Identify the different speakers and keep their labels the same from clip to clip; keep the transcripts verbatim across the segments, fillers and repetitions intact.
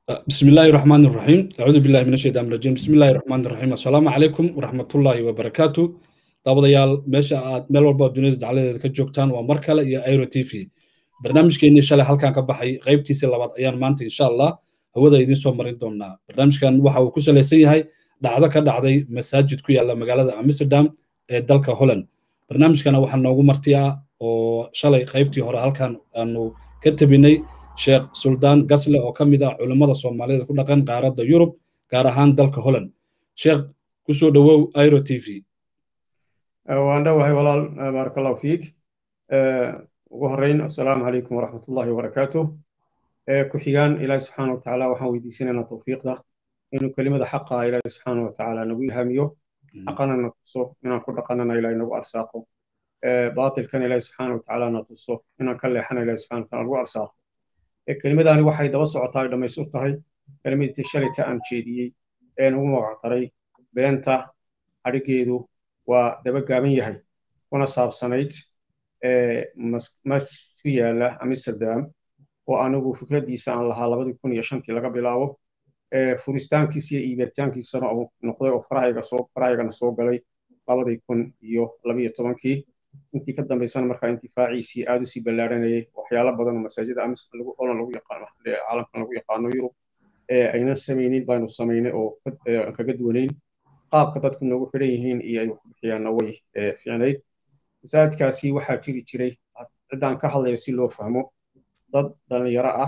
Speaker 1: بسم الله الرحمن الرحيم أعوذ بالله من الشيطان الرجيم بسم الله الرحمن الرحيم السلام عليكم ورحمة الله وبركاته دابديال meesha aad meel walba dunida dacaladeeda ka joogtaan waa mar kale iyo Airo T V barnaamijkeennii shalay halkan ka baxay qaybtiisa labaad ayaan maanta insha Allah hawada idin soo marin doonaa barnaamijkan waxa uu ku saleysan yahay dhacdo ka dhacday masaajid ku yaala magaalada Amsterdam ee dalka Holland barnaamijkana waxa noogu martiya oo shalay qaybtii hore halkan aanu ka tabinay sheekh suldaan gasle oo ka mid ah culimada Soomaaliyeed ku dhaqan qaaradda Yurub gaar ahaan dalka Holland sheekh ku soo dhawow Airo T V
Speaker 2: waan dhawahay walaal barakallahu fiik ugu horeyn assalaamu calaykum waraxmatullaahi wabarakaatuh ku xigaan ilaahay subxaanahu wa tacaala waxaan weydiisanaynaa tawfiiqda inuu kelimada xaqa ilaahay subxaanahu wa tacaala nagu ilhaamiyo xaqana na tuso inaan ku dhaqanana ilaahay nagu arsaaqo baatilkana ilaahay subxaanahu wa tacaala na tuso inaan ka leexana ilaahay subxaanahu wa tacaala nagu arsaaqo kelimadaani waxay daba socotaa dhammaystir tahay kelimadii shalayta aan jeediyey ee nagu magacdaray beenta xadhigeedu waa daba gaaban yahay kuna saabsanayd mas ku yaala Amsterdam oo anigu fikradiisa aan lahaa labadii kun iyo shantii laga bilaabo furistaankiisa iyo iibitaankiisana uu noqday oo farahayga soo farahaygana soo galay labadii kun iyo laba iyo tobankii intii ka dambeysana markaa intifaaciisii aad u sii ballaaranayay waxyaalo badan oo masaajida Amsterdam lagu olan lagu yaqaano caalamkan lagu yaqaano Yurub ee aynan samaynin baanu samaynay oo kaga duwanayn qaabka dadku noogu xidhan yihiin iyo ay wax bixiyaanna way fiicnayd masaajidkaasi waxaa jiri jiray ciddaan ka hadlayo si loo fahmo dad dhalinyaro ah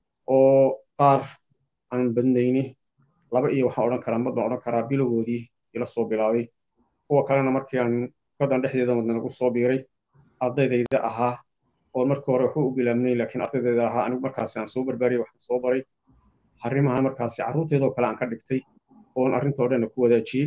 Speaker 2: oo qaar aan badnayni laba iyo waxaan odhan karaa mad baan odhan karaa bilowgoodii ila soo bilaabay kuwa kalena markii aan gadan dhexdeeda wadna nagu soo biiray ardaydayda ahaa oo markii hore waxba u bilaabnay laakiin ardaydayda ahaa anigu markaasi aan soo barbaariyay waxaan soo baray arrimaha markaasi carruurteedoo kale aan ka dhigtay oon arrintoo dhan ku wadaajiyey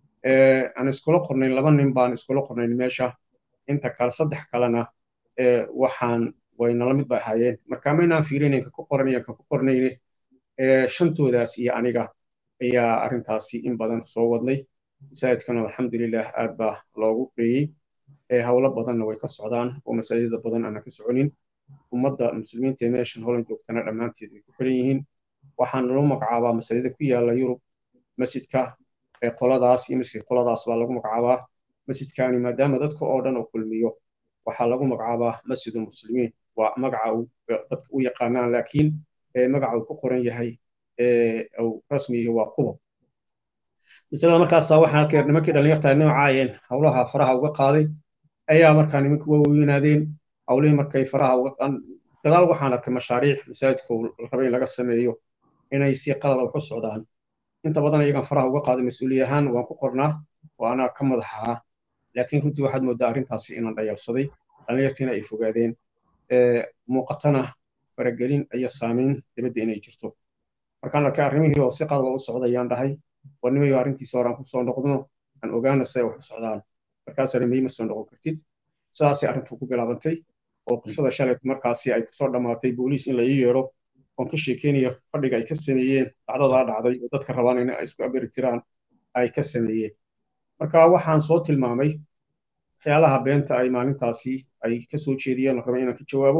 Speaker 2: aan iskula qornay laba nin baan iskula qornay meesha inta kale saddex kalena waxaan wayna la mid bay ahaayeen marka maynaan fiirinayn ka ku qornay ka ku qornayne shantoodaas iyo aniga ayaa arrintaasi in badan soo wadnay masaajidkana alxamdulilah aad baa loogu qeeyey hawlo badanna way ka socdaan oo masaajida badan aanan ka soconin ummadda muslimiinta ee meeshan Holland joogtana dhammaanteed way ku xiran yihiin waxaan loo magacaabaa masaajida ku yaala Yurub masjidka ee qoladaas iyo masjidka qoladaas baa lagu magacaabaa masjidkaani maadaama dadka oo dhan uu kulmiyo waxaa lagu magacaabaa masjidul muslimiin waa magaca uu dadka u yaqaanaan laakiin magaca uu ku qoran yahay ee uu rasmi yahay waa Quba misalada markaas waxaan arkay nimankii dhalinyarta noocaayeen hawlaha faraha uga qaaday ayaa markaa nimankii waa weynaadeen hawlihii markay faraha uga dagaal waxaan arkay mashaariic masaajidka la rabay in laga sameeyo inay si qalad wax u socdaan inta badan ayagan faraha uga qaaday mas'uuliyad ahaan waan ku qornaa oo anaa ka madaxa laakiin runtii waxaad moodaa arrintaasi inaan dhayalsaday dhalinyartiina ay fogaadeen muuqatana faragelin iyo saameyn dibadda inay jirto markaan arkay arrimihii oo si qalad u socdayaan dhahay warnimayo arrintiisa horaan ku soo noqdno aan ogaana say wax u socdaan markaas arrimihii ma soo noqon kartid sidaasay arrintu ku bilaabantay oo qisada shalay markaasi ay kusoo dhammaatay booliis in la ii yeedho oon ka sheekeynayo fadhiga ay ka sameeyeen dhacdadaa dhacday oo dadka rabaan in ay isku abiri tiraan ay ka sameeyeen marka waxaan soo tilmaamay waxyaalaha beenta ay maalintaasi ay ka soo jeediyeen rabay inaan ka jawaabo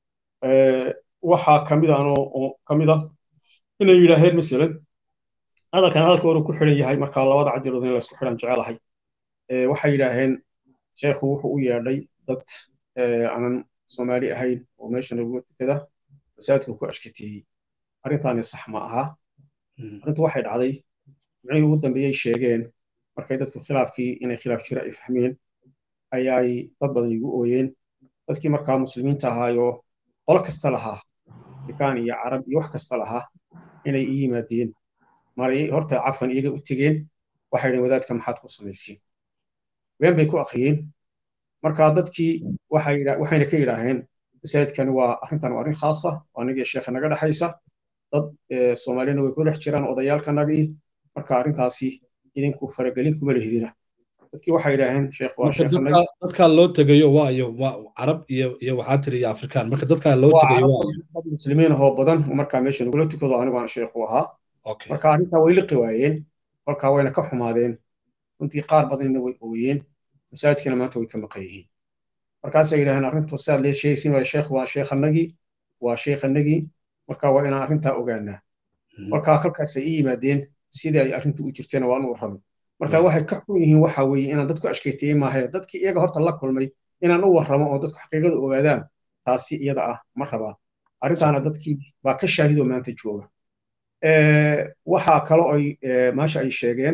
Speaker 2: waxaa ka mid ah oo ka mid ah inay yidhaaheen masalan hadalkan hadalka hore ku xidhan yahay markaa labada cajirood in la isku xidhan jecelahay waxay yidhaaheen sheekhu wuxuu u yeedhay dad aanan Soomaali ahayn oo meeshan lagu tukada masaajidka ku ashkateeyey arrintaani sax ma aha arrintu waxay dhacday wixii ugu dambeeyay sheegeen markay dadku khilaafkii inay khilaaf jira ay fahmeen ayay dad badan igu ooyeen dadkii markaa muslimiinta ahaayo qolo kasta lahaa Afrikaan iyo Carab iyo wax kasta lahaa inay ii yimaadeen maray horta cafan iyaga u tegeen waxay yidhahdeen wadaadka maxaad ku samayseen ween bay ku akhriyeen markaa dadkii waxay waxayna ka yidhaaheen masaajidkani waa arrintan waa arrin khaas ah oo aniga sheekha naga dhaxaysa dad Soomaalina way ku dhex jiraan odayaalkanagii marka arrintaasi idinku faragelin kuma lehidina dadkii waxay yidhaaheen sheekh waa sheekhanay
Speaker 1: dadka loo tagayo waayo Carab iyo iyo waxaa tiri Afrikaan marka dadka loo tagayo
Speaker 2: waayo muslimiin oo badan markaa meesha nagula tukado anigu aan sheekhu ahaa marka arrintaa way liqi waayeen markaa wayna ka xumaadeen runtii qaar badanna way ooyeen masaajidkana maanta way ka maqan yihiin markaasay yidhaaheen arrintu saad leeshaysin waa sheekh waa sheekhanagii waa sheekhanagii marka waa inaan arrintaa ogaanaa markaa halkaas ay ii yimaadeen sidii ay arrintu u jirteen waan u warramay marka waxay ka xun yihiin waxa weeye inaan dadku ashkaytiyey maahae dadkii iyaga horta la kulmay inaan u warramo oo dadku xaqiiqada ogaadaan taasi iyada ah ma rabaan arrintaana dadkii baa ka shaahidoo maanta jooga waxaa kaloo ay maasha ay sheegeen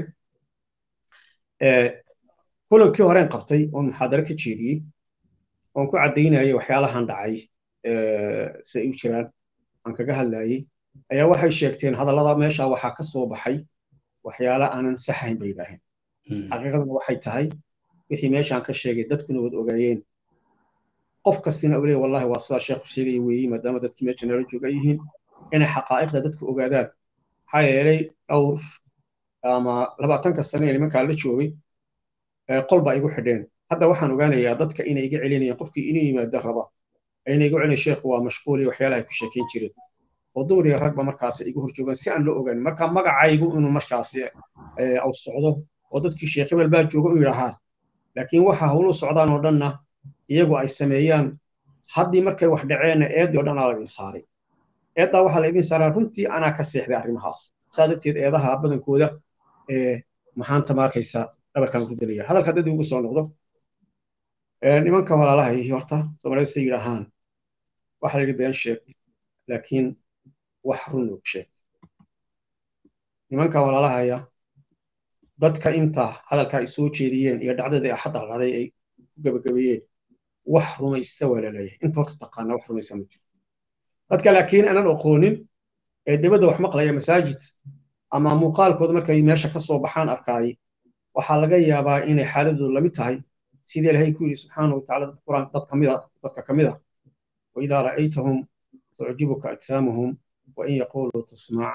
Speaker 2: kulankii horeen qabtay oon muxaadaro ka jeediyey oon ku caddaynayay waxyaalahan dhacay si ay u jiraan aan kaga hadlayey ayaa waxay sheegteen hadallada meesha waxaa ka soo baxay waxyaala aanan saxayn bay yidhaaheen xaqiiqadana waxay tahay wixii meeshaan ka sheegay dadkuna wad ogaayeen qof kastina uu leeyahay wallahi waa sidaa sheekhu sheegaya weeyey maadaama dadkii meesha nala jooga yihiin inay xaqaa'iqda dadku ogaadaan maxaa yeelay dhowr ama labaatanka sane ee nimankaa la joogay qol baa igu xidheen hadda waxaan ogaanayaa dadka inay iga celinayaan qofkii inuu yimaado raba ayna igu celin sheekhu waa mashquul iyo waxyaalaha ku sheekayn jireen oo dumar iyo ragba markaas igu hor joogaan si aan loo ogaan marka magacaygu inuu markaasi aw socdo oo dadkii sheekh hebel baa jooga u yidhaahaan laakiin waxa hawlu socdaan oo dhanna iyagu ay sameeyaan haddii markay wax dhaceenna eeddii oo dhan aa laydin saaray eeddaa waxaa laydin saaraa runtii anaa ka seexday arrimahaas saa darteed eedaha badankooda maxaanta ma arkaysa dhabarkaan ku dilaya hadalka dad ugu soo noqdo nimanka walaalahay horta soomaalida say yidhaahaan waxa la yidhi been sheeg laakiin wax run og sheeg nimanka walaalahaya dadka inta hadalka ay soo jeediyeen iyo dhacdadii axadda dhacday ay ku gabagabeeyeen wax rumaysta waa la leeyahay inta horta taqaana wax rumaysa ma jiro dadka laakiin aanan aqoonin ee dibadda wax maqlaya masaajid ama muuqaalkooda markay meesha ka soo baxaan arkaayay waxaa laga yaabaa inay xaaladoodu lamid tahay sidii ilaahay ku yidhi subxaana wa tacaala dad quraan dad kamid ah dadka kamid ah waidaa ra'aytahum tucjibuka ajsaamuhum wain yaquluu tasmac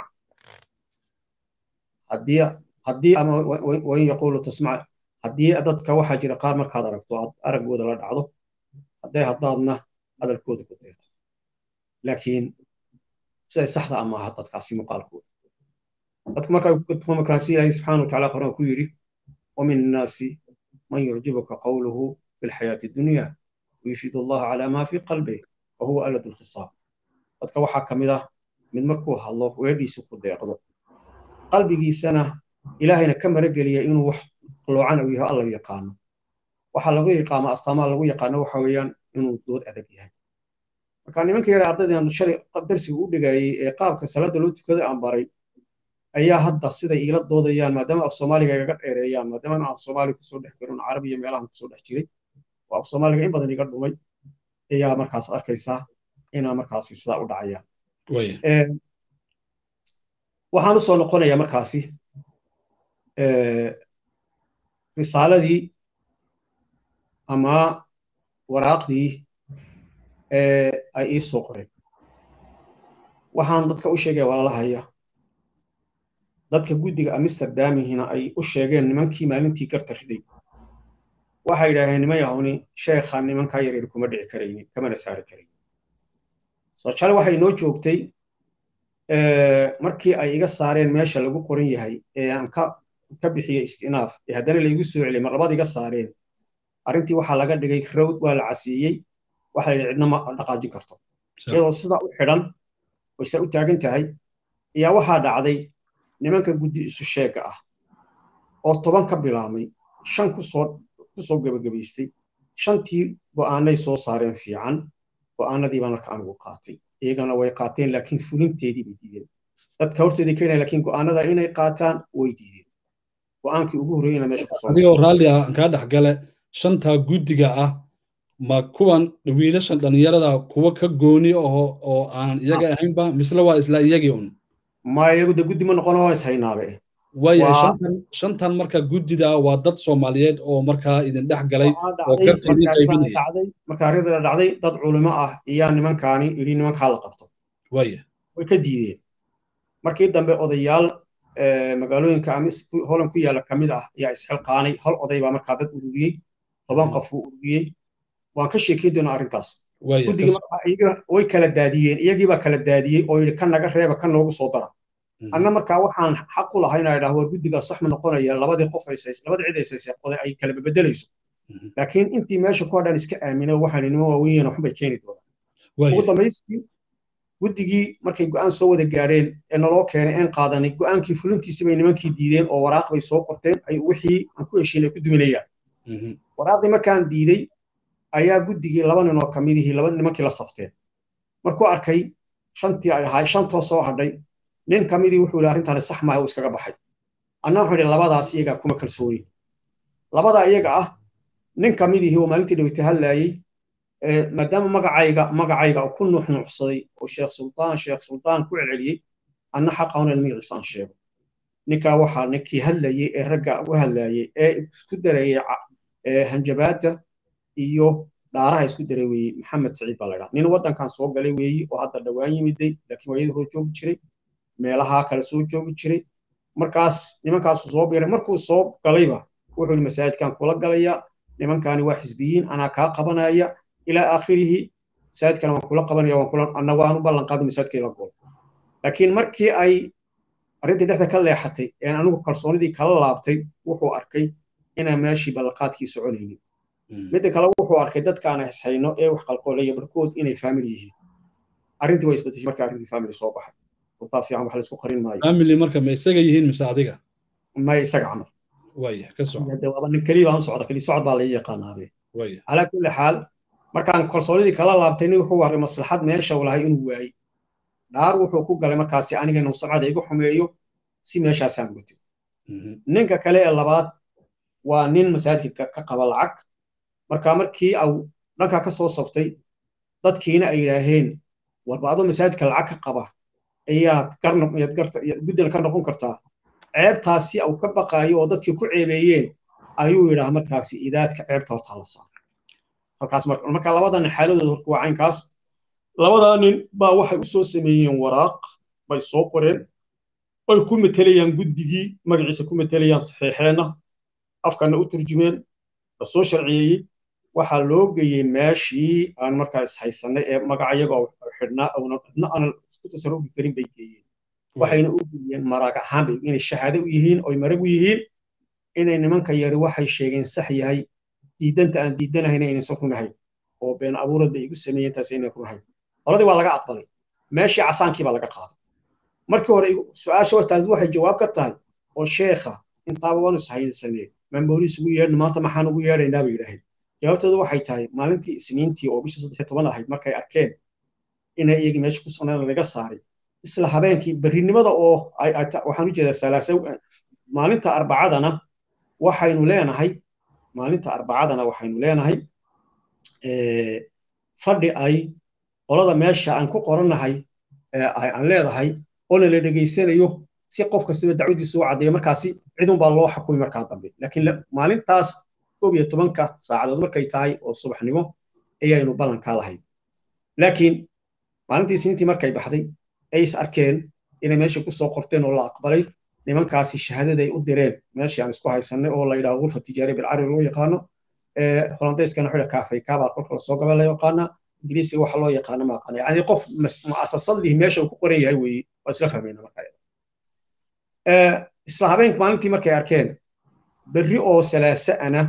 Speaker 2: haddii haddii ama wain yaquluu tasmac haddii dadka waxaa jira qaar markaad aragto aad araggooda la dhacdo hadday haddaadna hadalkooda ku deeqo laakiin siday saxda ama aha dadkaasi muuqaalkooda dadku markaa markaasi ilaahay subxaana wa tacaala quraan ku yidhi ومن الناس من يعجبك قوله في الحياة الدنيا ويشهد الله على ما في قلبه وهو ألد الخصام dadka waxaa ka mid ah mid markuu hadlo weedhiisu ku deeqdo qalbigiisana ilaahayna ka marageliya inuu wax qaloocan uu yahay alla yaqaano waxaa lagu yaqaano astaamaha lagu yaqaano waxa weeyaan inuu dood adag yahay marka nimanka yar ardayda aan shalay darsiga u dhigayay ee qaabka salaada loo tukada aan baray ayaa hadda siday iila doodayaan maadaama af soomaaliga igaga dheereeyaan maadaama aan af soomaali kusoo dhex garin carabiya meelahan kusoo dhex jiray oo af soomaaliga in badan iga dhumay ayaa markaas arkaysaa inaa markaasi sidaa u dhacayaan waxaan usoo noqonayaa markaasi risaaladii ama waraaqdii ay ii soo qoreen waxaan dadka u sheegaya walaalahaya dadka guddiga amsterdamihina ay u sheegeen nimankii maalintii garta riday waxay yidhaaheen niman yahuni sheekha nimankaa yaryar kuma dhici karaynin kamana saari karaynin soo jale waxay noo joogtay markii ay iga saareen meesha lagu qoran yahay ee aan ka ka bixiyey istinaaf ee haddana laygu soo celiyay mar labaad iga saareen arrintii waxaa laga dhigay rawd waa la casiiyey waxa la yidhi cidna ma dhaqaajin karto iyadoo sidaa u xidhan oo isaa u taagan tahay ayaa waxaa dhacday nimanka guddi isu sheega ah oo toban ka bilaabmay shan kusoo kusoo gabagabaystay shantii go'aanay soo saareen fiican go'aanadii baan marka anigu qaatay iyagana way qaateen laakiin fulinteedii bay diideen dadka horteedii keenaya laakiin go'aanada inay qaataan way diideen go'aankii ugu horreeyana meesha kusoo
Speaker 1: adigoo raalli ah kaa dhexgale shantaa guddiga ah ma kuwan wiilashan dhallinyarada kuwa ka gooni aho oo aanan iyaga ahaynba misle waa isla iyagii un
Speaker 2: ma iyagu de guddi ma noqono waa ishaynaabe
Speaker 1: waayahay shantan shantan marka guddida waa dad Soomaaliyeed oo markaa idin dhex galay oo garta idin qaybinaya
Speaker 2: marka arrinta dhacday dad culimo ah iyo nimankaani ili nimanka la qabto
Speaker 1: waaya
Speaker 2: way ka diideen markii dambe odayaal magaalooyinka amis holan ku yaala kamid ah ayaa isxilqaanay hal oday baa markaa dad ururiyey toban qof uu ururiyey waan ka sheekeyn doonaa arrintaas guddiga markaa iyaga way kala daadiyeen iyagii baa kala daadiyey oo yidhi kan naga reeba kan noogu soo dara anna markaa waxaan xaq u lahay inaa idhaah war guddigaa sax ma noqonaya labadii qof labadii cid aysaysay qoday ay kala bebedelayso laakiin intii meesha ku hadhaan iska aamino waxaan inima waaweyn waxun bay keeni doonaan ugu dambaystii guddigii markay go'aan soo wada gaadheen ee naloo keenay een qaadanay go'aankii fulintiisii bay nimankii diideen oo waraaq bay soo qorteen ay wixii aan ku heshiin ay ku duminayaan waraaqdii markaan diiday ayaa guddigii laba nin oo ka midihii laba nimankii la safteen markuu arkay shantii ay ahay shantoo soo hadhay nin ka midii wuxuu yidhi arrintaani sax maaha uu iskaga baxay anna wuxuu yidhi labadaas iyaga kuma kalsooni labadaa iyaga ah nin ka midihii oo maalintii dhaweyta hadlaayey maadaama magacayga magacayga ku nuuxnuuxsaday oo sheekh sultaan sheekh sultaan ku celceliyey anna xaqa una magaciisa aan sheego ninkaa waxaa ninkii hadlayey ee ragga u hadlaayey ee isku dareeyey hanjabaadda iyo dhaaraha isku daray weeye maxamed saciid baa la idhaha nin waddankan soo galay weeye oo hadda dhowaan yimiday laakiin waayadii hore joogi jiray meelaha kale soo joogi jiray markaas nimankaasu soo biiray markuu soo galayba wuxuu yidhi masaajidkan kula galaya nimankaani waa xisbiyiin anaa kaa qabanaya ilaa aakhirihi masaajidkana waan kula qabanaya waan kula anna waan u ballan qaadin masaajidka ila gol laakiin markii ay arrintii dhexda ka leexatay een anigu kalsoonidii kala laabtay wuxuu arkay inaan meeshii ballanqaadkii soconaynin midda kale wuxuu arkay dadkaan hayno ee wax qalqoolaya barkood inay faamil yihiin arrintii way isbedeshay marka arrintii faamil soo baxay runtaa fiican wax la isku qarin maayo
Speaker 1: faamili marka ma isaga yihiin mise adiga
Speaker 2: ma isaga camal
Speaker 1: waya ka soco
Speaker 2: hadda waa nin kaliya aan socda kaliya socod baa la yaqaanaabe
Speaker 1: waya
Speaker 2: ala kulli xaal markaan kalsoonidii kala laabtay nin wuxuu waray maslaxad meesha uu lahay inuu waayay dhaar wuxuu ku galay markaasi aniga inuu sumcada igu xumeeyo si meeshaasaan gutay ninka kale ee labaad waa nin masaajidka ka qaba lacag marka markii uu dhanka ka soo saftay dadkiina ay yiraahdeen warba adoo masaajidka lacag ka qaba ayaad garno ayaad garta guddan ka noqon kartaa ceebtaasi uu ka baqaayo oo dadkii ku ceebeeyeen ayuu yiraahdaa markaasi idaadka ceebta horta la saaro halkaas marka labadan xaaladooda horku waa caynkaas labadan nin baa waxay u soo sameeyeen waraaq bay soo qoreen ay ku metelayaan guddigii magaciisa ku metelayaan saxiixeena afkana u turjumeen soo sharciyeeyey waxaa loo geeyey meeshii aan markaa ishaysanay ee magacayaga xidhnaa awna aan isku tasarufi karin bay geeyeen waxayna u geeyeen marag ahaan bay inay shahaado u yihiin oo marag u yihiin inay nimanka yari waxay sheegeen sax yahay diidanta aan diidanahayna inaysan runahayn oo been abuurad bay igu sameeyeen taas inay runahayn qoladii waa laga aqbalay meeshii casaankii baa laga qaaday markii hore su'aasha wartaas waxay jawaab ka tahay oo sheekha intaaba waan ishaysanay man booliis ugu yeedhin maanta maxaan ugu yeedhaynaa bay yidhaaheen jawaabtoodu waxay tahay maalintii isniintii oo bishii saddex iyo toban ahayd markay arkeen inay iyagii meesha ku sugnaan laga saaray isla habeenkii berrinimada oo waxaan u jeedaa salaasa maalinta arbacadana waxaynu leenahay maalinta arbacadana waxaynu leenahay fadhi ay qolada meesha aan ku qorannahay aan leedahay oo la dhegaysanayo si qof kastaba dacwadiisa u caddeeyo markaasi cidun baa loo xukumi markaa dambe laakiin maalintaas koob iyo tobanka saacadood markay tahay oo subaxnimo ayaynu ballankaa lahayn laakiin maalintii isniintii markay baxday ay is arkeen inay meesha ku soo qorteen oo la aqbalay nimankaasi shahaadaday u direen meeshii aan isku haysanay oo la yidhaahdo gurfa tijaariya bilcarabi loo yaqaano holandayskana xudha kaafay kaabaa kolka lasoo gaba la yaqaana ingiriisiga waxa loo yaqaano ma aqaana yani qof mu'asasad lihi meesha uu ku qoran yahay weeye waa isla fahmayna markaa isla habeenka maalintii markay arkeen berri oo salaasa ana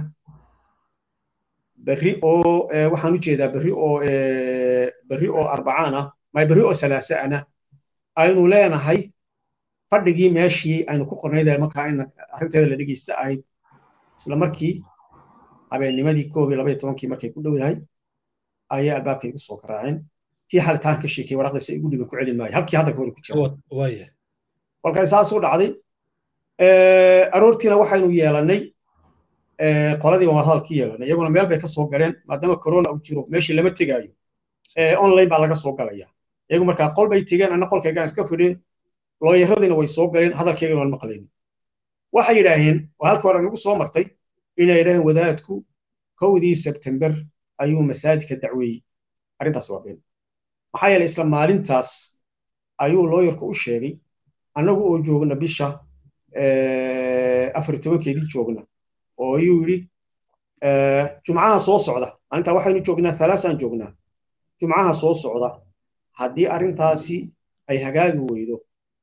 Speaker 2: berri oo waxaan u jeedaa berri oo berri oo arbacaan ah may berri oo salaasa ana aynu leenahay fadhigii meeshii aynu ku qornayda markaa in arrinteeda la dhegeysta ahayd isla markii habeennimadii koob iyo laba iyo tobankii markay ku dhowdahay ayaa albaabka igu soo garaaceen tii halitaan ka sheekay waraqdiisa igu dhigan ku celin maayo halkii hadda ka hore ku jira kolkay saas u dhacday aroortiina waxaynu yeelannay qoladii baan hadalkii yeelannay iyaguna meel bay ka soo galeen maadaama corona uu jiro meeshii lama tegaayo online baa laga soo galaya iyagu markaa qol bay tegeen anna qolkaygaan iska fidhin looyaradiina way soo galeen hadalkayga waan maqlayn waxay yidhaaheen oo halka hore nagu soo martay inay yidhaaheen wadaadku kowdii sebtember ayuu masaajidka dacweeyey arrintaas waa been maxaa yeelay isla maalintaas ayuu looyarku u sheegay annagu oo joogna bisha afar iyo tobankeedii joogna oo ayuu yidhi jumcaha soo socda maalintaa waxaynu joognaa halaasaan joognaa jumcaha soo socda haddii arrintaasi ay hagaagi weydo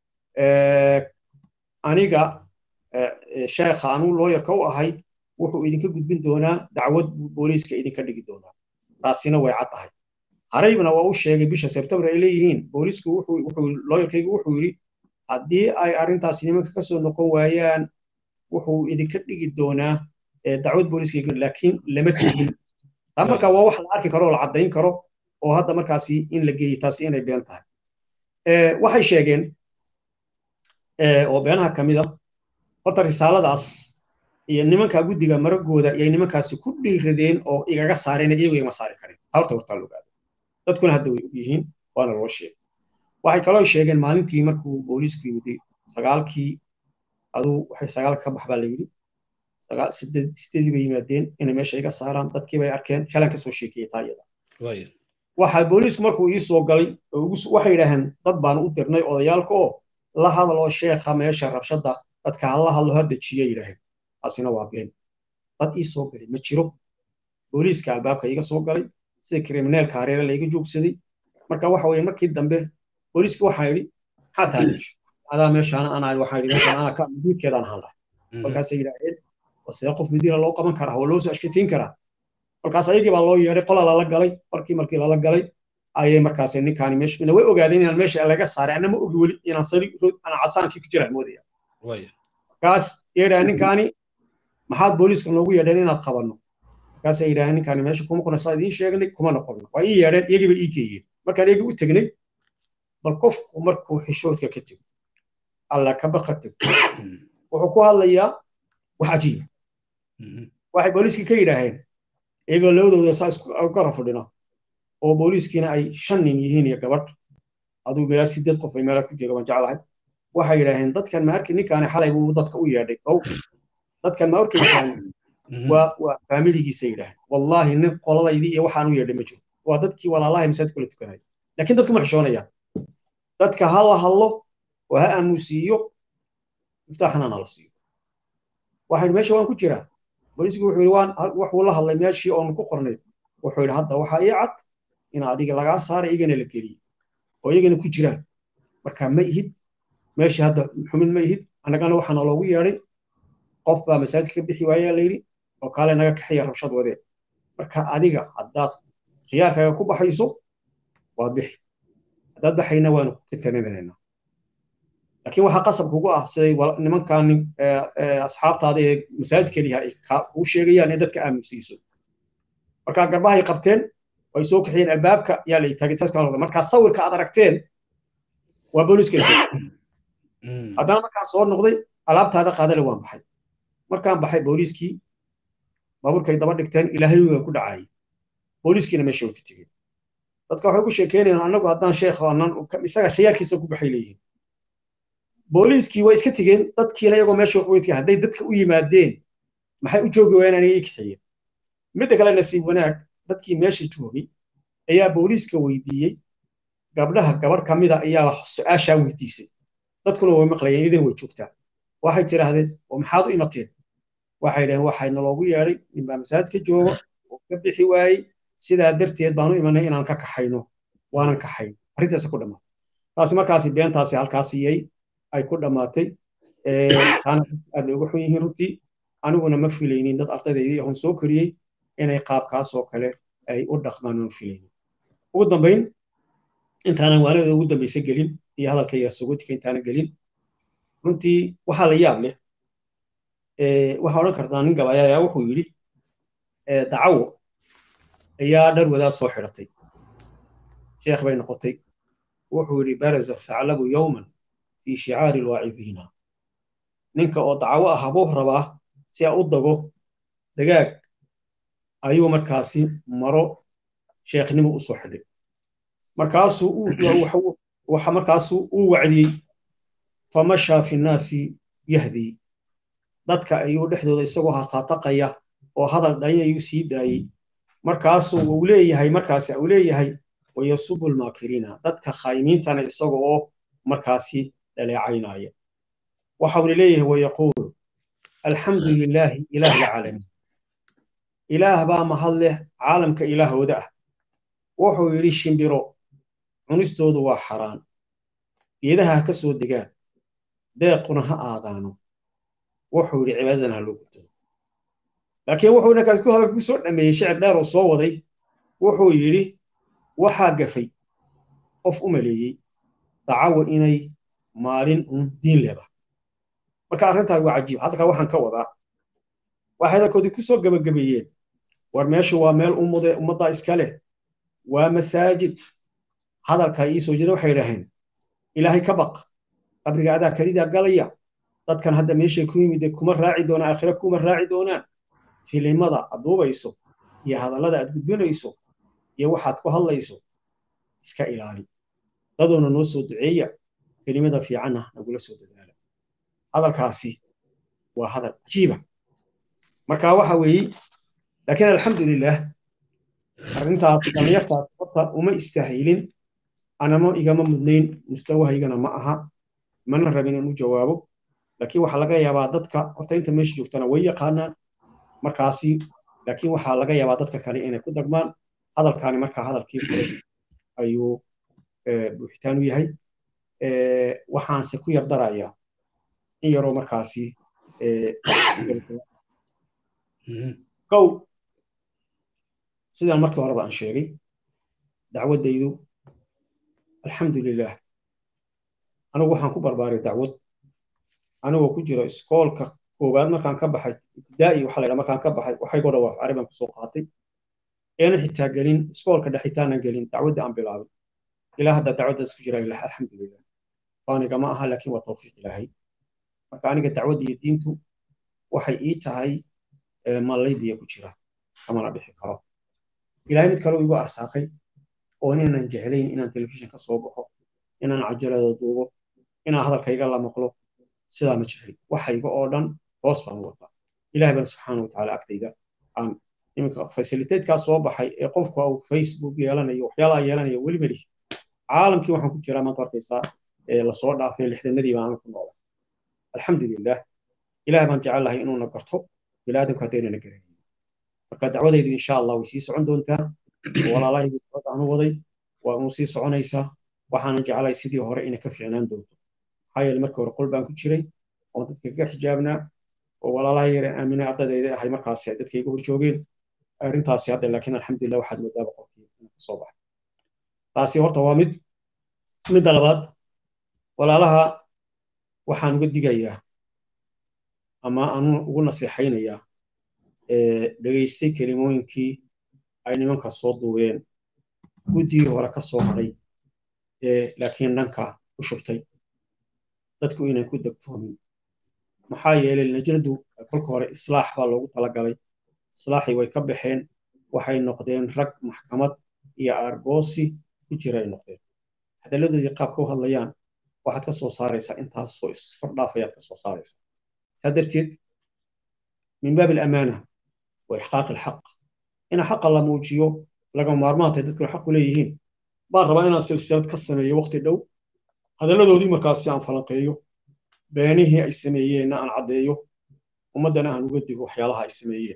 Speaker 2: aniga sheekha anuu looyarka u ahay wuxuu idinka gudbin doonaa dacwad booliiska idinka dhigi doonaa taasina way cad tahay haraybna waa u sheegay bisha September ay leeyihiin boolisku wuxuu wuxuu looyarkaygu wuxuu yiri haddii ay arrintaas nimanka ka soo noqon waayaan wuxuu idinka dhigi doonaa dacwad booliska laakiin lama tegin taa marka waa wax la arki karo oo la caddayn karo oo hadda markaasi in la geeyo taasi inay been tahay waxay sheegeen oo beenaha ka mid ah horta risaaladaas iyo nimanka guddiga maragooda iyo nimankaasi ku dhiiradeen oo igaga saareen iyagu igama saari karin horta horta la ogaado dadkuna hadda way yihiin waana loo sheegay waxay kaloo sheegeen maalintii markuu boolisku yimid sagaalkii aduu waxay sagaalka ka baxbaa la yidhi sagaal sideed sideedii bay yimaadeen inay meesha iga saaraan dadkii bay arkeen shalan ka soo sheekiyay taayada waxa boolisku markuu ii soo galay waxay yidhaaheen dad baan u dirnay odayaalka oo la hadlo sheekha meesha rabshada dadka la hadlo ha dejiyo yidhaaheen asina waa been dad ii soo galay ma jiro booliska albaabka iga soo galay sida criminalka hareere la iga joogsaday marka waxa weeye markii dambe booliska waxa yiri xataa ada meeshaan ana waxa yiri meeshaan ana ka midkeedaan ahaan lahay markaas ay yiraahdeen wasee qof midina loo qaban karaa oo loo soo ashkatiin karaa markaas ayagii baa loo yeeray qola la galay markii markii la galay ayay markaas ninkaani meesha way ogaadeen in meesha laga saaray anama ogi wali inaan sari ana casaankii ku jira moodaya way kaas yeeray ninkaani maxaad booliska noogu yeedheen inaad qabanno kaas ay yiraahdeen ninkaani meesha kuma qonaysaa idin sheegnay kuma noqono waa ii yeedheen iyagiiba ii geeyeen markaan iyagii u tagnay bal qofku markuu xishoodka ka tago alla ka baqato wuxuu ku hadlayaa wax cajiib waxay booliska ka yiraahdeen iyagoo labadooda saas ku kala fadhina oo booliskiina ay shan nin yihiin iyo gabadh aduu meel sideed qof ay meel ku joogaan jecelahay waxay yiraahdeen dadkan ma arkin ninkaan xalay buu dadka u yeedhay oo dadkan ma arkaysan waa waa familigiisa yiraahdeen wallahi nin qoladaydii iyo waxaan u yeedhay ma jiro waa dadkii walaalahay masaajid kula tukanay laakiin dadku ma xishoonayaan dadka hala hadlo waa aamusiyo iftaxna la siiyo waxay meesha waan ku jiraa booliisku wuxuu yiri waan wax uu la hadlay meeshii oo ku qornay wuxuu yiri hadda waxa ii cad in adiga laga saaray igana la geliyo oo igana ku jiraan marka ma ihid meeshii hadda xumin ma ihid anagana waxana loogu yeeray qof baa masaajidka ka bixi waayay la yiri oo kale naga kaxiya rabshad wadee marka adiga haddaad khiyaarkaaga ku baxayso waa bixi haddaad baxayna waanu ka tanaadanayna laakiin waxa qasab kugu ah siday nimankan asxaabtaada ee masaajidka kaliya ay ku sheegayaan in dadka aamusiiso marka garbaha ay qabteen way soo kaxeen albaabka yaa la taagay taas kale marka sawirka aad aragteen waa booliska haddana markaan soo noqday alaabtaada qaadale waan baxay markaan baxay booliskii baabuurkay daba dhigteen ilaahay waa ku dhacay booliskiina meesha way ka tegeen dadka waxay ku sheekeynayaan anagu haddaan sheekh aanan isaga khiyaarkiisa ku baxay leeyihiin booliskii way iska tegeen dadkiina iyagoo meesha waxweydka hadday dadka u yimaadeen maxay u joogi waayeen inay kaxiyeen midda kale nasiib wanaag dadkii meesha joogay ayaa booliska weydiiyey gabdhaha gabar ka mid ah ayaa su'aasha weydiisay dadkuna way maqlayeen idin way joogtaa waxay tiraahdeen oo maxaad u imateen waxay dhaheen waxayna loogu yeeray ninbaa masaajidka jooga oo ka bixi waayey sidaa darteed baanu imanay inaan ka kaxayno waanan kaxayn arrintaas ku dhamaatay taasi markaasi beentaasi halkaasi yay ay ku dhamaatay taana aad ugu xun yihiin runtii aniguna ma filaynin dad ardaydaydii aan soo koriyey inay qaabkaas oo kale ay u dhaqmaan ma filaynin ugu dambayn intaanan waalida ugu dambaysa gelin iyo hadalka iyo suguudka intaanan gelin runtii waxaa la yaab leh waxaa odhan kartaa nin gabaya ayaa wuxuu yidhi dacawo ayaa dhar wadaad soo xidhatay sheekh bay noqotay wuxuu yidhi baraza thaclabu yowman fi shicaari lwaacidiina ninka oo dacawo ah habuu rabaa si a u dago dagaag ayuu markaasi maro sheekhnimo u soo xidhay markaasuu waxa markaasuu uu wacdiyey famashaa fi nnaasi yahdii dadka ayuu dhexdooda isagoo hasaataqaya oo hadal dhayn ayuu sii daayey markaasuu uu leeyahay markaasi uu leeyahay wayasubu lmaakiriina dadka khaayimiintana isaga oo markaasi dhaleecaynaya waxauna leeyahay wayaquul alxamdu lilaahi ilaah alcaalamiin ilaah baa mahad leh caalamka ilaahooda ah wuxuu yidhi shimbiro cunistoodu waa xaraan geedaha ha ka soo degaan deequna ha aadaano wuxuu yidhi cibaadadan ha loo gudtado laakiin wuxuu markaas ku hadal ku soo dhameeyey shicir dheer oo soo waday wuxuu yidhi waxaa gafay qof u maleeyey dacawo inay maalin un diin leedahay marka arrintaas waa cajiib hadalkaa waxaan ka wadaa waxay hadalkoodii ku soo gabagabeeyeen war meeshu waa meel ummude ummadda iska leh waa masaajid hadalkaa ii soo jeeda waxay idhaheen ilaahay ka baq qabriga adaa kelidaa galaya dadkan hadda meeshay ku yimid kuma raaci doonaan aakhira kuma raaci doonaan filimada aad duubayso iyo hadallada aad gudbinayso iyo waxaad ku hadlayso iska ilaali dadoona noo soo duceeya kelimada fiicanna nagula soo dadaala hadalkaasi waa hadal cajiiba marka waxa weeye laakiin alxamdulilah arrintaas dhallinyartaas horta uma istaahilin anama igama mudnayn mustawahaygana ma aha mana rabin inuu jawaabo laakiin waxaa laga yaabaa dadka horta inta meesha joogtana way yaqaanaan markaasi laakiin waxaa laga yaabaa dadka kale inay ku dagmaan hadalkaani markaa hadalkii fure ayuu buuxitaan u yahay waxaanse ku yar darayaa in yaroo markaasi kow sidaan markii horeba aan sheegay dacwaddaydu alxamdulilah anigu waxaan ku barbaaray dacwad anigoo ku jiro iskoolka koowaad markaan ka baxay ibtidaa'i waxaa la yidhaha markaan ka baxay waxaygoo dhawaaf carabi aan kusoo qaatayeenan xitaa gelin iskoolka dhexitaanan gelin dacwaddii aan bilaabay ilaa hadda dacwaddaas ku jira ilaah alxamdulilah faaniga ma aha laakiin waa tawfiiq ilaahay marka aniga dacwadda iyo diintu waxay ii tahay mallay biyo ku jira kamana dhixi karo ilaahay mid kaleu igu arsaaqay oo inaanan jeclayn inaan telefishin ka soo baxo inaan cajalada duubo inaan hadalkayga la maqlo sidaa ma jeclin waxayga oo dhan hoos baan u wataa ilahay baan subxaana watacaala agtayda aan iminka fasiliteedkaa soo baxay ee qofku uu facebook yeelanayo waxyaalaha yeelanayo weli meli caalamkii waxaan ku jiraa maanta arkaysaa ee lasoo dhaafay lixdanadii baan ku noolay alxamdulilah ilahay baan jecelahay inuuna garto bilaadanku haddaynana garanaynin marka dacwadaydu insha allah way sii socon doontaa walaalahaygu dacwad aanu waday waa unu sii soconaysaa waxaanan jecelahay sidii hore inay ka fiicnaan doonto maxaa yeele markii hore qol baan ku jiray oo dadka kaga xijaabnaa oo walaalahay yare aaminay ardadayda ahay markaasi dadka iga hor joogeen arrintaasi hadda laakiin alxamdulilah waxaad moodaaba qolkii inuu kasoo baxay taasi horta waa mid midda labaad walaalaha waxaan uga digayaa ama aanu ugu nasiixaynayaa dhegaystay kelimooyinkii ay nimanka soo duubeen guddigii hore ka soo hadhay laakiin dhanka u shubtay dadku inay ku degtoomin maxaa yeelay lajnadu kolka hore islaax baa loogu talagalay islaaxii way ka baxeen waxay noqdeen rag maxkamad iyo aargoosi ku jira ay noqdeen hadalladoodii qaabka u hadlayaan waxaad ka soo saaraysaa intaasoo isfardhaafayaad ka soo saaraysaa saa darteed min baab alamaana wa ixqaaq alxaq ina xaqa la muujiyo laga maarmaantay dadkuna xaqu leeyihiin baan rabaa inaan silsilad ka sameeyo waqti dhow hadalladoodii markaasi aan falanqeeyo beenihii ay sameeyeenna aan caddeeyo ummaddana aan uga digo waxyaalaha ay sameeyeen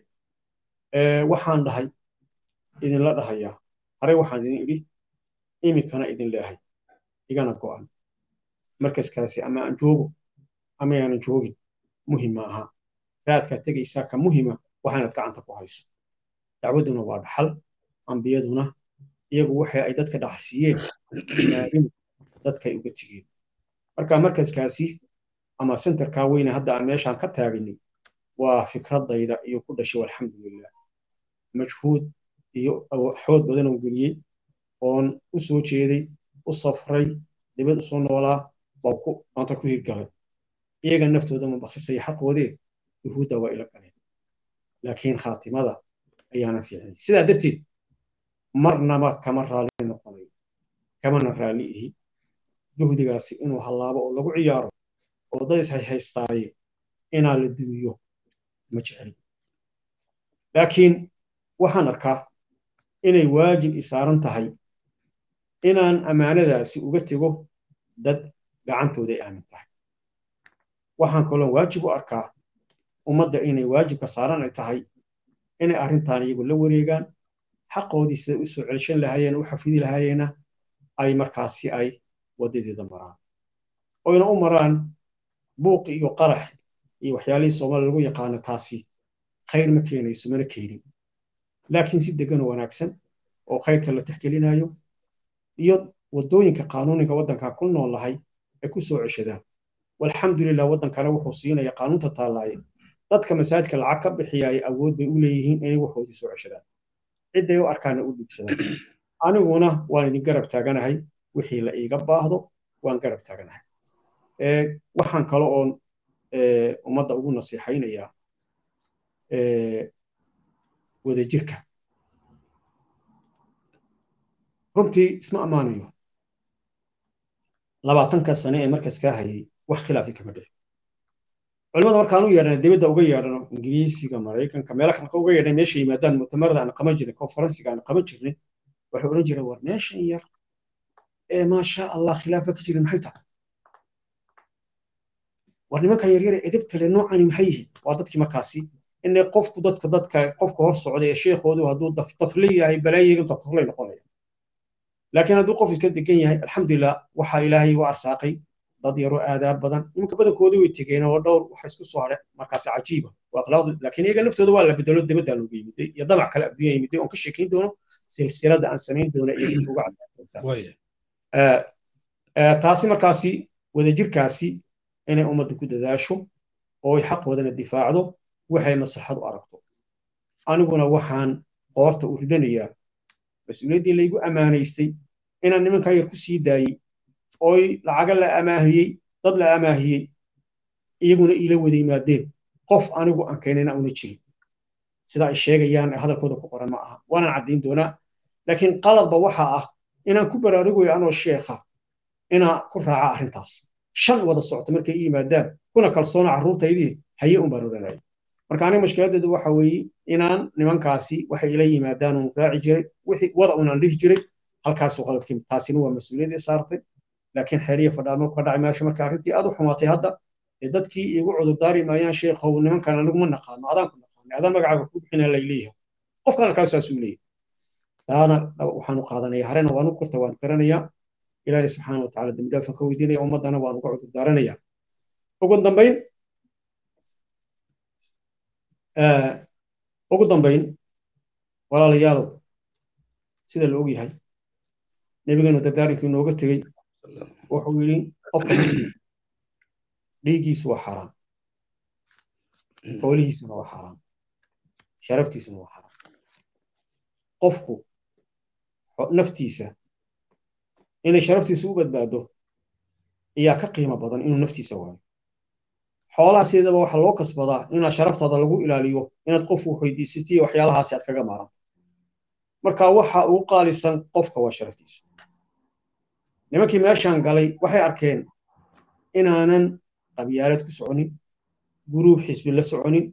Speaker 2: waxaan dhahay idinla dhahayaa horey waxaan idin idhi iminkana idin leehay igana go'an markaskaasi ama aan joogo ama aanan joogin muhim ma aha raadkaad tegaysaa ka muhima waxaanad gacanta ku hayso dacwadduna waa dhaxal ambiyaduna iyagu waxay ay dadka dhaxalsiiyeen imaadin dadkay uga tegeen marka markaskaasi ama centerkaa weyne hadda aan meeshaan ka taaganay waa fikradayda iyo ku dhashay alxamdulilah majhuud iyo xood badan oo geliyey oon u soo jeeday u safray dibad usoo noolaa baa ku maanta ku hirgalay iyaga naftooda ma bakhisay xaqoodee yuhuudda waa ila galeen laakiin khaatimada ayaana fiicnay sidaa darteed marnaba kama raalli noqonayo kamana raalli ihi juhdigaasi inuu hallaabo oo lagu ciyaaro oo dad ishaystaaye inaa la dumiyo ma jeclin laakiin waxaan arkaa inay waajib isaaran tahay inaan ammaanadaasi uga tego dad gacantooday aamin tahay waxaan kaloo waajib u arkaa ummadda inay waajibka saaran ay tahay inay arrintaan iyagu la wareegaan xaqoodii siday u soo celshan lahaayeen u xafidi lahaayeena ay markaasi ay waddadeeda maraan oyna u maraan buuq iyo qarax iyo waxyaalihii soomaaliya lagu yaqaano taasi khayr ma keenayso mana keenin laakiin si degan oo wanaagsan oo khayrka la tixgelinayo iyo wadooyinka qaanuuniga waddanka ku noolahay ay ku soo ceshadaan walxamdulilah waddankana wuxuu siinaya qaanuunta taallaaye dadka masaajidka lacag ka bixiyay awood bay u leeyihiin inay waxoodii soo ceshadaan cidday u arkaana u dhiibsadaan aniguna waan idin garab taaganahay wixii la iiga baahdo waan garab taaganahay waxaan kale oon ummadda ugu nasiixaynayaa wadajirka runtii isma ammaanayo labaatanka sane ee markaas kaa hayay wax khilaafi kama dhicin culimada markaan u yeedhana dibadda uga yeedhano ingiriisiga maraykanka meelo kalka uga yeedhan meesha yimaadaan mu'tamarada aan qaban jirnay konferensiga aan qaban jirnay waxay odhan jireen war meeshan yar ee maasha allah khilaafa ka jirin maxay tahay war nimankan yaryare edebta le noocani maxay yihiin waa dadkii markaasi inay qofku dadka dadka qofka hor socday ee sheekhoodu hadduu dafli yahay balaayiga daflay noqonaya laakiin hadduu qof iska degan yahay alxamdulilah waxaa ilaahay u arsaaqay dad yaroo aadaab badan nimanka badankooda way tegeen oo dhowr waxa isku soo hadhe markaasi cajiiba waa akhlaaqdu laakiin iyaga naftooda waa la bedelo dibadda looga yimiday iyo damac kale adduunya yimiday oon ka sheekayn doono silsilada aan samayn doono iyaga uga caddaa taasi markaasi wadajirkaasi inay ummadda ku dadaasho oo ay xaqoodana difaacdo waxay maslaxad u aragto aniguna waxaan qoorta u ridanayaa mas-uuliyaddii laygu ammaanaystay inaan nimankaa yar ku sii daayey ooy lacaga la amaahiyey dad la amaahiyey iyaguna iila wada yimaadeen qof anigu aan keenayna una jirin sida ay sheegayaan ee hadalkooda ku qoran ma aha waanaan caddayn doonaa laakiin qaladba waxa ah inaan ku baraarugayo anoo sheekha inaan ku raaca arrintaas shan wada socto markay i yimaadaan kuna kalsoona carruurtaydii haye un baan odhanaya marka aniga mashkiladeedu waxa weeye inaan nimankaasi waxay ila yimaadaan uun raaci jiray wixii wada unaan dhihi jiray halkaasuu qaladkii taasina waa mas-uuliyadii saartay laakiin xeeriya fadhaamo ka dhacay meesha marka arrintii aad u xumaatay hadda ee dadkii igu cudurdaari maayaan sheekhow nimankan anigu ma naqaano adaan ku naqaanay adaan magacaaga ku bixina lay leeyahay qofkan halkaas saasuu leeyahay taana waxaanu qaadanaya harena waanu kurta waan garanayaa ilaahay subxaana wa tacaala dembi dhaafan ka weydiinaya ummaddana waan uga cudurdaaranaya ugu dambayn ugu dambayn walaalayaalow sida la og yahay nebigeenu dardaarinkii nooga tegey wuxuu yidhi qofka muslim dhiiggiisu waa xaaraan xoolihiisuna waa xaaraan sharaftiisuna waa xaaraan qofku naftiisa inay sharaftiisu u badbaado ayaa ka qiimo badan inuu naftiisa waayo xoolaha sideedaba waxaa loo kasbadaa inaad sharaftaada lagu ilaaliyo inaad qof weydiisatiyo waxyaalahaasi aad kaga maaranto marka waxa ugu qaalisan qofka waa sharaftiisa nimankii meeshaan galay waxay arkeen inaanan qabyaalad ku soconin guruub xisbi la soconin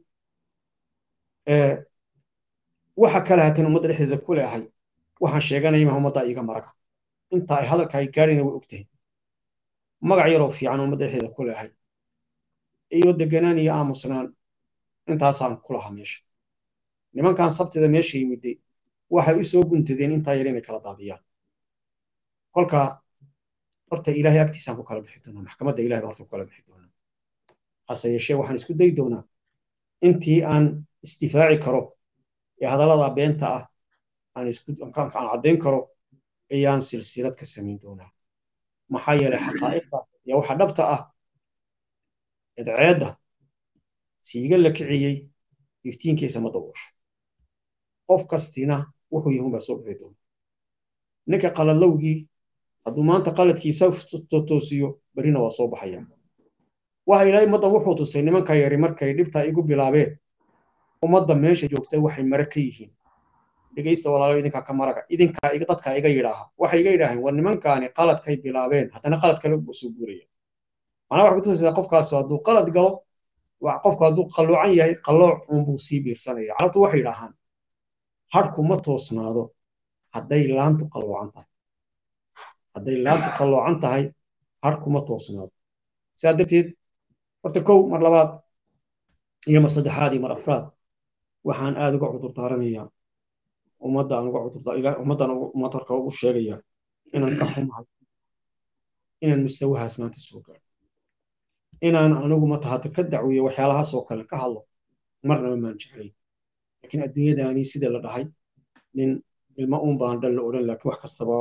Speaker 2: waxa kale haatan ummadda dhexdeeda ku leehay waxaan sheeganaya ma ummadda iiga maraga inta ay hadalka ay gaarina way ogtahay magac yaroo fiican ummadda dhexdeeda ku leehay iyo deganaan iyo aamusnaan intaasaan ku lahaa meesha nimankan sabtida meesha yimiday waxay u soo guntadeen intaa yar inay kala daadiyaan kolka horta ilaahay agtiisaan ku kala bixi doonaa maxkamadda ilahay baan horta ku kala bixi doonaa hase yeeshee waxaan isku dayi doonaa intii aan isdifaaci karo ee hadallada beenta ah aan isku aan caddayn karo ayaan silsilad ka samayn doonaa maxaa yeelay xaqaa'iqda iyo waxa dhabta ah idceedda siiga la kiciyey iftiinkiisa ma daboosho qof kastina wuxuu yahuun baa soo bixi doona ninka qaladlowgii hadduu maanta qaladkiisa toosiyo berrina waa soo baxaya waxa ilaahay ummadda wuxuu tusay nimanka yari markay dhibtaa igu bilaabeen ummadda meesha joogtay waxay mara ka yihiin dhegaysta walaalo idinkaa ka maraga idinkaa dadkaa iga yidhaaha waxay iga yidhaaheen war nimankaani qaladkay bilaabeen haddana qalad kale u soo guuraya macnaha waxay kutusaysaa qofkaas hadduu qalad galo qofku hadduu qalloocan yahay qallooc uunbuu sii biirsanaya carabtu waxay yidhaahaan harku ma toosnaado hadday laantu qalloocan tahay hadday laantu qalloocan tahay harku ma toosnaado sidaa darteed horta kow mar labaad iyo mar saddexaad iyo mar afraad waxaan aad uga cudur daaranayaa ummaddaan uga cudur ummaddaan ummadda horka ugu sheegayaa inaan ka xumahay inaan mustawahaas maanta soo gaadho inaan anigu mata hadda ka dacwiyo waxyaalahaas oo kale ka hadlo marnaba maan jeclayn laakiin adduunyadaani sida la dhahay nin ilma uun baan dhal la odhan laakiin wax kastaba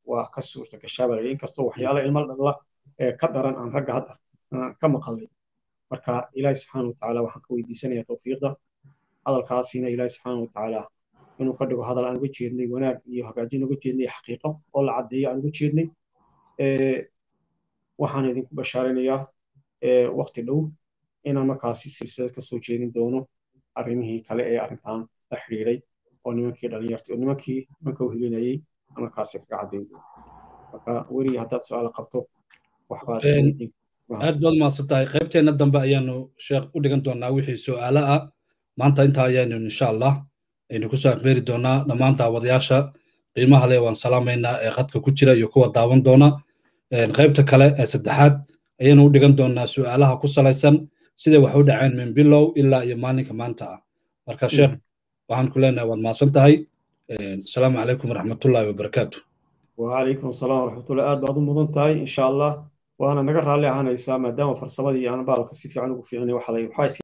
Speaker 2: waa ka suurta gashaa baa inkastoo waxyaala ilmo dhalla ka daran aan ragga hadda ka maqalay marka ilaahay subxaana watacaala waxaan ka weydiisanayaa tawfiiqda hadalkaasina ilaahay subxaana watacaala inuu ka dhigo hadal aan uga jeednay wanaag iyo hagaajin uga jeednay xaqiiqo oo la caddeeyo aan uga jeednay waxaan idinku bashaarinayaa waqti dhow inaan markaasi silsilad ka soo jeedin doono arrimihii kale ee arrintan la xidhiidhay oo nimankii dhalinyarta oo nimankii nimanka u helinayay markaasi kaga caddayn doono marka weli haddaad su-aal qabto waxbaad
Speaker 1: aad baad mahadsan tahay qaybteenna dambe ayaanu sheekh u dhigan doonaa wixii su-aalo ah maanta intaa ayaanu insha allah aynu kusoo afmeeri doonaa dhammaan daawadayaasha qiimaha leh waan salaamaynaa ee khadka ku jira iyo kuwa daawan doona qaybta kale ee saddexaad ayaanu u dhigan doonaa su-aalaha ku salaysan siday wax u dhaceen min bilow ilaa iyo maalinka maanta ah marka sheekh waxaan ku leenahay waad mahadsan tahay asalaamu calaykum waraxmatullaahi wabarakaatu
Speaker 2: وعليكم السلام ورحمة الله آد بعض المدن تاي إن شاء الله وأنا نقرأ عليه عن إسلام دام فرصة بدي أنا بعرف كسيف عنه في عني وحلا